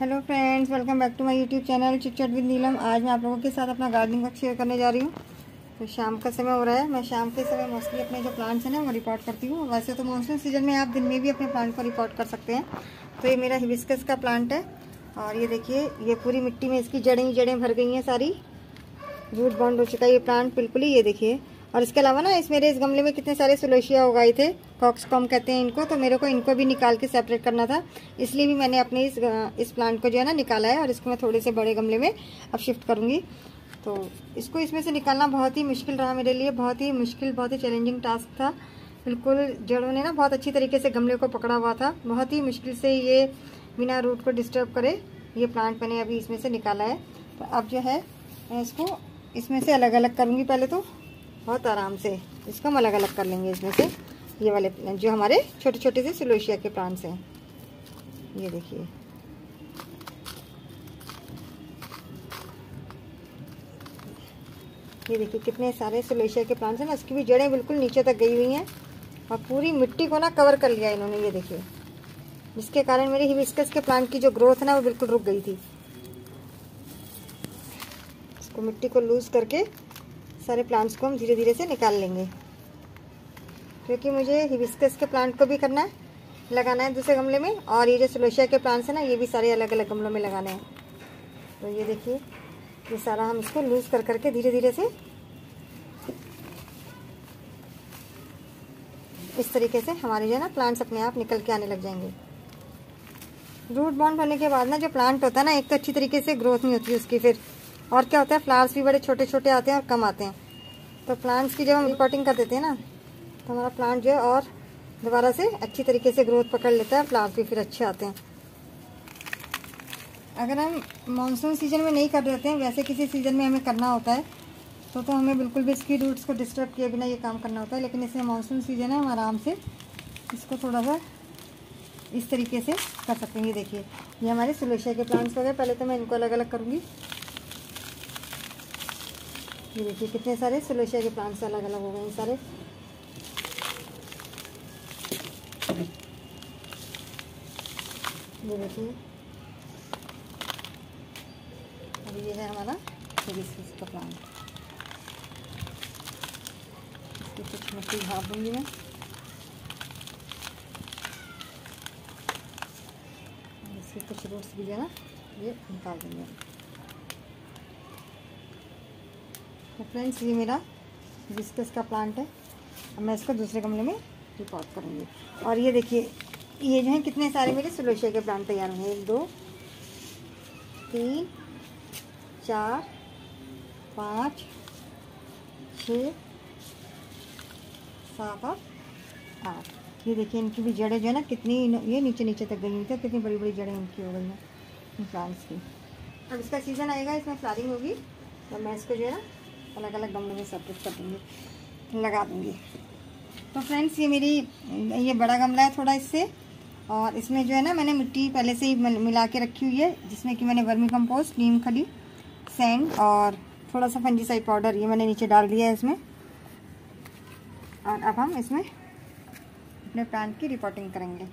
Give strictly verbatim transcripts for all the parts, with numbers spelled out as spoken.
Hello friends, welcome back to my YouTube channel chit chat with Neelam. आज मैं आप लोगों के साथ अपना गार्डनिंग वर्क शेयर करने जा रही हूँ। तो शाम का समय हो रहा है। मैं शाम के समय मोस्टली अपने जो प्लांट्स हैं ना वो रिपोर्ट करती हूँ। वैसे तो मानसून सीजन में आप दिन में भी अपने प्लांट को रिपोर्ट कर सकते हैं। तो ये मेरा हिबिस्कस का प्लांट है और ये देखिए, ये पूरी मिट्टी में इसकी जड़ें ही जड़ें भर गई हैं, सारी रूट बाउंड हो चुका है ये प्लांट बिल्कुल ही। ये देखिए, और इसके अलावा ना इस मेरे इस गमले में कितने सारे सुलोशिया उगाए थे, कॉक्सकॉम कहते हैं इनको। तो मेरे को इनको भी निकाल के सेपरेट करना था, इसलिए भी मैंने अपने इस इस प्लांट को जो है ना निकाला है और इसको मैं थोड़े से बड़े गमले में अब शिफ्ट करूँगी। तो इसको इसमें से निकालना बहुत ही मुश्किल रहा मेरे लिए, बहुत ही मुश्किल, बहुत ही चैलेंजिंग टास्क था। बिल्कुल जड़ों ने ना बहुत अच्छी तरीके से गमले को पकड़ा हुआ था। बहुत ही मुश्किल से ये बिना रूट को डिस्टर्ब करे ये प्लांट मैंने अभी इसमें से निकाला है। तो अब जो है मैं इसको इसमें से अलग अलग करूँगी। पहले तो बहुत आराम से इसको हम अलग अलग कर लेंगे इसमें से। ये वाले जो हमारे छोटे छोटे से सिलोशिया के प्लांट्स हैं, ये देखिए, ये देखिए कितने सारे सिलोशिया के प्लांट्स हैं ना। उसकी भी जड़ें बिल्कुल नीचे तक गई हुई हैं और पूरी मिट्टी को ना कवर कर लिया इन्होंने, ये देखिए, जिसके कारण मेरे हिबिस्कस के प्लांट की जो ग्रोथ है ना वो बिल्कुल रुक गई थी। इसको मिट्टी को लूज करके सारे प्लांट्स को हम धीरे धीरे से निकाल लेंगे, क्योंकि मुझे हिबिस्कस के प्लांट को भी करना है, लगाना है दूसरे गमले में, और ये जो सिलोशिया के प्लांट्स हैं ना ये भी सारे अलग अलग गमलों में लगाने हैं। तो ये देखिए, ये सारा हम इसको लूज कर करके धीरे धीरे से इस तरीके से हमारे जो है ना प्लांट्स अपने आप निकल के आने लग जाएंगे। रूट बाउंड होने के बाद ना जो प्लांट होता है ना, एक तो अच्छी तरीके से ग्रोथ नहीं होती उसकी, फिर और क्या होता है, फ्लावर्स भी बड़े छोटे छोटे आते हैं और कम आते हैं। तो प्लांट्स की जब हम रिपोर्टिंग कर देते हैं ना तो हमारा प्लांट जो है और दोबारा से अच्छी तरीके से ग्रोथ पकड़ लेता है, फ्लावर्स भी फिर अच्छे आते हैं। अगर हम मानसून सीजन में नहीं कर रहे होते हैं, वैसे किसी सीज़न में हमें करना होता है तो तो हमें बिल्कुल भी इसकी रूट्स को डिस्टर्ब किए बिना ये काम करना होता है। लेकिन इसमें मानसून सीजन है, हम आराम से इसको थोड़ा सा इस तरीके से कर सकते हैं। ये देखिए, ये हमारे सिलोशिया के प्लांट्स हो गए। पहले तो मैं इनको अलग अलग करूँगी। ये देखिए कितने सारे सिलोशिया के प्लांट्स अलग अलग हो गए हैं सारे। ये देखिए, अभी ये है हमारा हिबिस्कस का प्लांट। इसकी कुछ मिट्टी भाप दूंगी मैं। इसके कुछ रूट्स भी जो है ना ये निकाल देंगे। तो फ्रेंड्स, ये मेरा हिबिस्कस का प्लांट है। अब मैं इसको दूसरे गमले में रिपोर्ट करूँगी। और ये देखिए, ये जो है कितने सारे मेरे सिलोशिया के प्लांट तैयार हुए हैं। एक, दो, तीन, चार, पाँच, छः, सात और आठ। ये देखिए, इनकी भी जड़ें जो है ना कितनी ये नीचे नीचे तक गई हुई थी, कितनी बड़ी बड़ी जड़ें इनकी हो गई हैं इन प्लांट्स की। अब इसका सीज़न आएगा, इसमें फ्लावरिंग होगी, तो मैं इसको जो है ना अलग अलग गमलों में सेपरेट कर दूँगी, लगा दूँगी। तो फ्रेंड्स, ये मेरी ये बड़ा गमला है थोड़ा इससे, और इसमें जो है ना मैंने मिट्टी पहले से ही मिला के रखी हुई है, जिसमें कि मैंने वर्मी कंपोस्ट, नीम खली, सैंड और थोड़ा सा फंजीसाइड पाउडर ये मैंने नीचे डाल दिया है इसमें। और अब हम इसमें अपने प्लांट की रिपोर्टिंग करेंगे।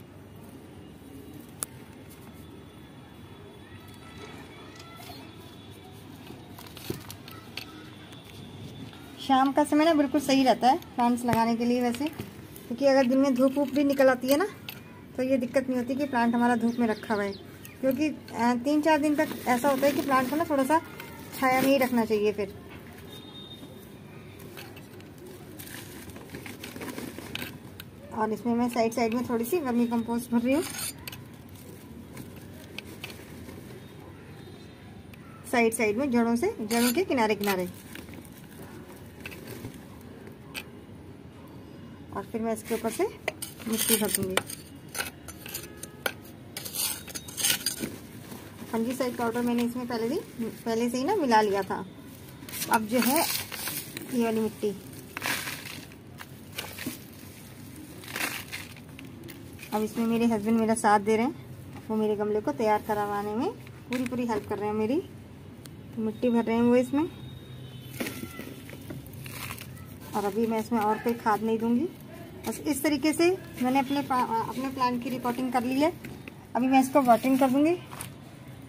शाम का समय ना बिल्कुल सही रहता है प्लांट्स लगाने के लिए वैसे, क्योंकि अगर दिन में धूप वूप भी निकल आती है ना तो ये दिक्कत नहीं होती कि प्लांट हमारा धूप में रखा हुआ है। क्योंकि तीन चार दिन तक ऐसा होता है कि प्लांट को ना थोड़ा सा छाया नहीं रखना चाहिए फिर। और इसमें मैं साइड साइड में थोड़ी सी वर्मी कंपोस्ट भर रही हूँ, साइड साइड में, जड़ों से, जड़ों के किनारे किनारे। और फिर मैं इसके ऊपर से मिट्टी भर दूँगी। फंजीसाइड पाउडर मैंने इसमें पहले भी पहले से ही ना मिला लिया था। अब जो है ये वाली मिट्टी, अब इसमें मेरे हस्बैंड मेरा साथ दे रहे हैं, वो मेरे गमले को तैयार करवाने में पूरी पूरी हेल्प कर रहे हैं मेरी। तो मिट्टी भर रहे हैं वो इसमें, और अभी मैं इसमें और कोई खाद नहीं दूंगी। बस इस तरीके से मैंने अपने अपने प्लांट की रिपोर्टिंग कर ली है। अभी मैं इसको वाटरिंग कर दूंगी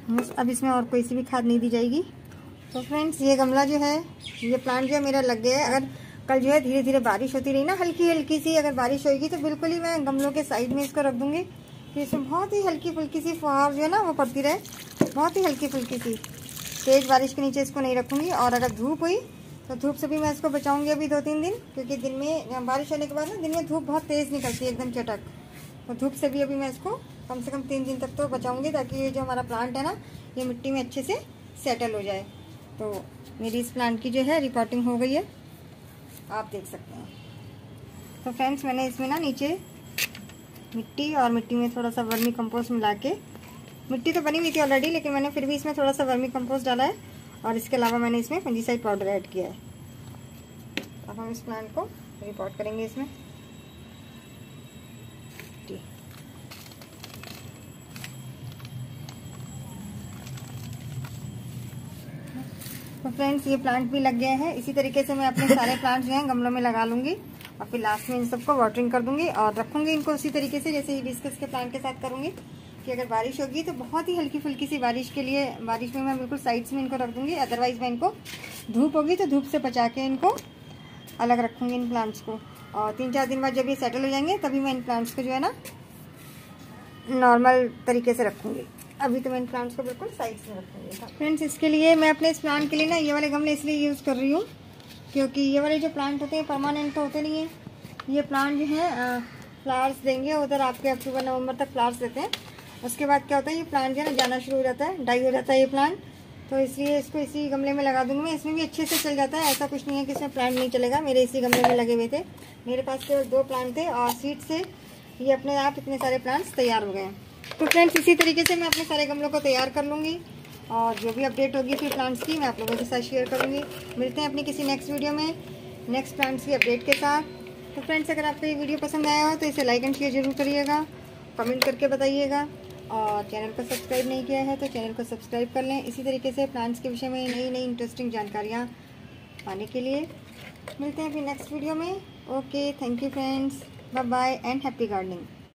बस अब इसमें और कोई सी भी खाद नहीं दी जाएगी। तो फ्रेंड्स ये गमला जो है, ये प्लांट जो है मेरा लग गया है। अगर कल जो है धीरे धीरे बारिश होती रही ना, हल्की हल्की सी अगर बारिश होगी तो बिल्कुल ही मैं गमलों के साइड में इसको रख दूंगी कि इसमें बहुत ही हल्की फुल्की सी फुहार जो है ना वो पड़ती रहे, बहुत ही हल्की फुल्की सी। तेज बारिश के नीचे इसको नहीं रखूँगी। और अगर धूप हुई तो धूप से भी मैं इसको बचाऊँगी अभी दो तीन दिन, क्योंकि दिन में बारिश होने के बाद ना दिन में धूप बहुत तेज़ निकलती है एकदम चटक। तो धूप से भी अभी मैं इसको कम से कम तीन दिन तक तो बचाऊँगी, ताकि ये जो हमारा प्लांट है ना ये मिट्टी में अच्छे से सेटल हो जाए। तो मेरी इस प्लांट की जो है रिपोर्टिंग हो गई है, आप देख सकते हैं। तो फ्रेंड्स मैंने इसमें ना नीचे मिट्टी और मिट्टी में थोड़ा सा वर्मी कंपोस्ट मिला के, मिट्टी तो बनी हुई थी ऑलरेडी लेकिन मैंने फिर भी इसमें थोड़ा सा वर्मी कंपोस्ट डाला है, और इसके अलावा मैंने इसमें फंजीसाइड पाउडर ऐड किया है। अब हम इस प्लांट को रिपोर्ट करेंगे इसमें। तो फ्रेंड्स ये प्लांट भी लग गया है। इसी तरीके से मैं अपने सारे प्लांट्स जो हैं गमलों में लगा लूँगी और फिर लास्ट में इन सबको वाटरिंग कर दूँगी और रखूँगी इनको उसी तरीके से जैसे हिबिस्कस के प्लांट के साथ करूँगी, कि अगर बारिश होगी तो बहुत ही हल्की फुल्की सी बारिश के लिए, बारिश में मैं बिल्कुल साइड्स में इनको रख दूँगी। अदरवाइज़ मैं इनको धूप होगी तो धूप से बचा के इनको अलग रखूँगी इन प्लांट्स को। और तीन चार दिन बाद जब ये सेटल हो जाएंगे तभी मैं इन प्लांट्स को जो है ना नॉर्मल तरीके से रखूँगी। अभी तो मैं इन प्लांट्स को बिल्कुल साइड से रखूँगी। फ्रेंड्स इसके लिए मैं अपने इस प्लांट के लिए ना ये वाले गमले इसलिए यूज़ कर रही हूँ क्योंकि ये वाले जो प्लांट होते हैं परमानेंट तो होते नहीं हैं। ये प्लांट जो है फ्लावर्स देंगे, उधर आपके अक्टूबर नवंबर तक फ्लावर्स देते हैं। उसके बाद क्या होता है, ये प्लांट जो है ना जाना शुरू हो जाता है, डाई हो जाता है ये प्लांट। तो इसलिए इसको इसी गमले में लगा दूँगी मैं। इसमें भी अच्छे से चल जाता है, ऐसा कुछ नहीं है कि इसमें प्लांट नहीं चलेगा। मेरे इसी गमले में लगे हुए थे, मेरे पास केवल दो प्लांट थे और सीड से ये अपने आप इतने सारे प्लांट्स तैयार हो गए हैं। तो फ्रेंड्स इसी तरीके से मैं अपने सारे गमलों को तैयार कर लूँगी और जो भी अपडेट होगी फिर प्लांट्स की मैं आप लोगों के साथ शेयर करूँगी। मिलते हैं अपनी किसी नेक्स्ट वीडियो में नेक्स्ट प्लांट्स की अपडेट के साथ। तो फ्रेंड्स अगर आपको ये वीडियो पसंद आया हो तो इसे लाइक एंड शेयर जरूर करिएगा, कमेंट करके बताइएगा, और चैनल को सब्सक्राइब नहीं किया है तो चैनल को सब्सक्राइब कर लें। इसी तरीके से प्लांट्स के विषय में नई नई इंटरेस्टिंग जानकारियाँ पाने के लिए मिलते हैं फिर नेक्स्ट वीडियो में। Okay, thank you friends, bye bye and happy gardening.